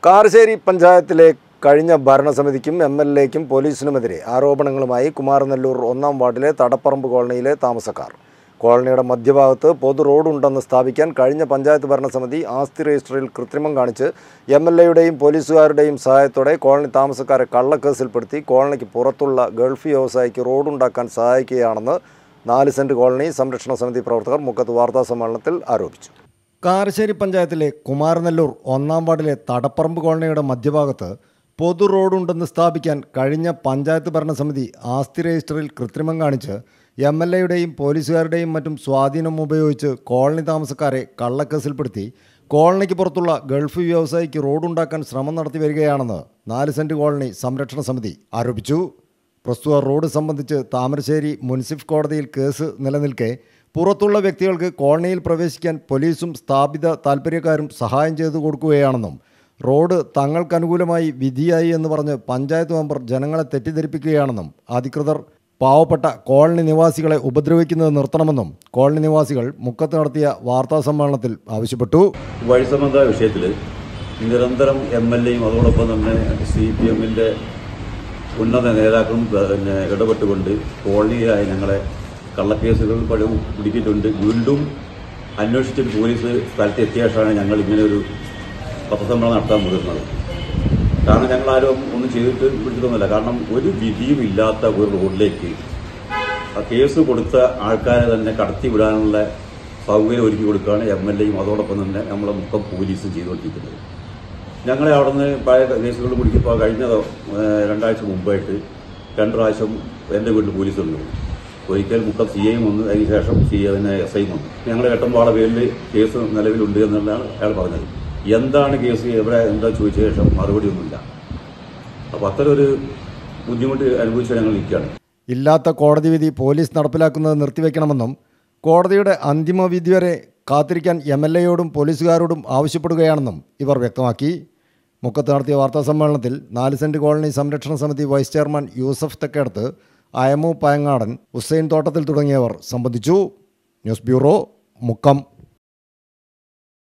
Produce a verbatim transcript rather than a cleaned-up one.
കാരശ്ശേരി പഞ്ചായത്തിലെ കഴിഞ്ഞ ഭരണസമിതിക്കും എം എൽ എക്കും പോലീസിനുമെതിരെ ആരോപണങ്ങളുമായി കുമാരനെല്ലൂർ ഒന്നാം വാർഡിലെ തടപ്പറമ്പ് കോളനിയിലെ താമസക്കാർ. കോളനിയുടെ മധ്യഭാഗത്ത് പൊതു റോഡുണ്ടെന്ന് സ്ഥാപിക്കാൻ കഴിഞ്ഞ പഞ്ചായത്ത് ഭരണസമിതി ആസ്തി രജിസ്റ്ററിൽ കൃത്രിമം കാണിച്ച് എം എൽ എയുടെയും പോലീസുകാരുടെയും സഹായത്തോടെ കോളനി താമസക്കാരെ കള്ളക്കേസിൽപ്പെടുത്തി കോളനിക്ക് പുറത്തുള്ള ഗൾഫ് വ്യവസായിക്ക് റോഡുണ്ടാക്കാൻ സഹായിക്കുകയാണെന്ന് നാല് സെന്റ് കോളനി സംരക്ഷണ സമിതി പ്രവർത്തകർ മുക്കത്ത് വാർത്താസമ്മേളനത്തിൽ ആരോപിച്ചു. കാരശ്ശേരി പഞ്ചായത്തിലെ കുമാരനെല്ലൂർ ഒന്നാം വാർഡിലെ തടപ്പറമ്പ് കോളനിയുടെ മധ്യഭാഗത്ത് പൊതു റോഡുണ്ടെന്ന് സ്ഥാപിക്കാൻ കഴിഞ്ഞ പഞ്ചായത്ത് ഭരണസമിതി ആസ്തി രജിസ്റ്ററിൽ കൃത്രിമം കാണിച്ച് എം എൽ എയുടെയും പോലീസുകാരുടെയും മറ്റും സ്വാധീനം ഉപയോഗിച്ച് കോളനി താമസക്കാരെ കള്ളക്കേസിൽപ്പെടുത്തി കോളനിക്ക് പുറത്തുള്ള ഗൾഫ് വ്യവസായിക്ക് റോഡുണ്ടാക്കാൻ ശ്രമം നടത്തി വരികയാണെന്ന് നാല് സെന്റ് കോളനി സംരക്ഷണ സമിതി ആരോപിച്ചു. പ്രസ്തുത റോഡ് സംബന്ധിച്ച് താമരശ്ശേരി മുനിസിഫ് കോടതിയിൽ കേസ് നിലനിൽക്കെ പുറത്തുള്ള വ്യക്തികൾക്ക് കോളനിയിൽ പ്രവേശിക്കാൻ പോലീസും സ്ഥാപിത താൽപ്പര്യക്കാരും സഹായം ചെയ്തു കൊടുക്കുകയാണെന്നും റോഡ് തങ്ങൾക്കനുകൂലമായി വിധിയായി എന്ന് പറഞ്ഞ് പഞ്ചായത്ത് മെമ്പർ ജനങ്ങളെ തെറ്റിദ്ധരിപ്പിക്കുകയാണെന്നും അധികൃതർ പാവപ്പെട്ട കോളനി നിവാസികളെ ഉപദ്രവിക്കുന്നത് നിർത്തണമെന്നും കോളനി നിവാസികൾ മുക്കത്ത് നടത്തിയ വാർത്താ സമ്മേളനത്തിൽ ആവശ്യപ്പെട്ടു. വഴി സംബന്ധ വിഷയത്തിൽ നിരന്തരം എം എൽ എയും അതോടൊപ്പം തന്നെ സി പി എമ്മിൻ്റെ ഉന്നത നേതാക്കളും പിന്നെ ഇടപെട്ടുകൊണ്ട് കോളനിയിലായി ഞങ്ങളെ കള്ളക്കേസുകൾ പലവും പിടിക്കിയിട്ടുണ്ട്. വീണ്ടും അന്വേഷിച്ചിട്ട് പോലീസ് സ്ഥലത്ത് എത്തിയ ശേഷമാണ് ഞങ്ങൾ ഇങ്ങനെ ഒരു പത്രസമ്മേളനം നടത്താൻ മുതിർന്നത്. കാരണം ഞങ്ങളാരും ഒന്നും ചെയ്തിട്ട് പിടിച്ചിട്ടൊന്നുമില്ല. കാരണം ഒരു വിധിയും ഇല്ലാത്ത ഒരു റോഡിലേക്ക് കേസ് കൊടുത്ത ആൾക്കാരെ തന്നെ കടത്തി വിടാനുള്ള സൗകര്യം ഒരുക്കി കൊടുക്കുകയാണ് എം എൽ എയും അതോടൊപ്പം തന്നെ നമ്മളെ മുക്കം പോലീസും ചെയ്തുകൊണ്ടിരിക്കുന്നത്. ഞങ്ങളെ അവിടെ നിന്ന് പഴയ കേസുകൾ പിടിക്കുമ്പോൾ കഴിഞ്ഞ രണ്ടാഴ്ച മുമ്പായിട്ട് രണ്ട് പ്രാവശ്യം എൻ്റെ വീട്ടിൽ പോലീസ് വന്നു. ഒരിക്കൽ മുക്കം സി ഐയും വന്നു, അതിന് ശേഷം സി ഐ തന്നെ എസ് ഐയും വന്നു. ഞങ്ങൾ എട്ടമ്പാള പേരിൽ കേസ് നിലവിലുണ്ട് എന്നുള്ളതാണ് അയാൾ പറഞ്ഞത്. എന്താണ് കേസ്, എവിടെ എന്താ ചോദിച്ച ശേഷം മറുപടി ഒന്നുമില്ല. അപ്പോൾ അത്തരം ഒരു ബുദ്ധിമുട്ട് അനുഭവിച്ച് ഞങ്ങൾ നിൽക്കുകയാണ്. ഇല്ലാത്ത കോടതി വിധി പോലീസ് നടപ്പിലാക്കുന്നത് നിർത്തിവെക്കണമെന്നും കോടതിയുടെ അന്തിമ വിധി വരെ കാത്തിരിക്കാൻ എം എൽ എയോടും പോലീസുകാരോടും ആവശ്യപ്പെടുകയാണെന്നും ഇവർ വ്യക്തമാക്കി. മുക്കത്ത് നടത്തിയ വാർത്താ സമ്മേളനത്തിൽ നാല് സെന്റ് കോളനി സംരക്ഷണ സമിതി വൈസ് ചെയർമാൻ യൂസഫ് തെക്കേടത്ത്, അയമു പയങ്ങാടൻ, ഹുസൈൻ തോട്ടത്തിൽ തുടങ്ങിയവർ സംബന്ധിച്ചു. News bureau, Mukkam.